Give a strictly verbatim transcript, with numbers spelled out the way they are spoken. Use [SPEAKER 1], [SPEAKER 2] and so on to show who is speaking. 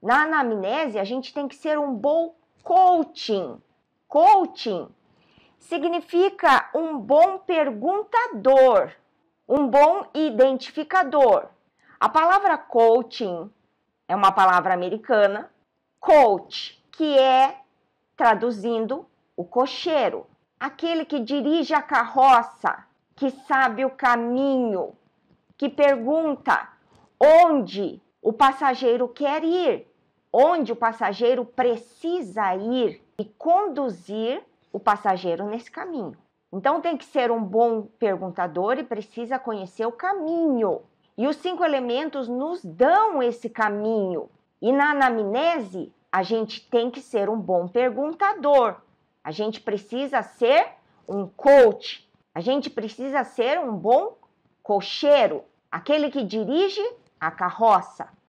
[SPEAKER 1] Na anamnese, a gente tem que ser um bom coaching. Coaching significa um bom perguntador, um bom identificador. A palavra coaching é uma palavra americana, coach, que é, traduzindo, o cocheiro, aquele que dirige a carroça, que sabe o caminho, que pergunta onde o passageiro quer ir, onde o passageiro precisa ir e conduzir o passageiro nesse caminho. Então tem que ser um bom perguntador e precisa conhecer o caminho. E os cinco elementos nos dão esse caminho. E na anamnese, a gente tem que ser um bom perguntador. A gente precisa ser um coach. A gente precisa ser um bom cocheiro, aquele que dirige a carroça.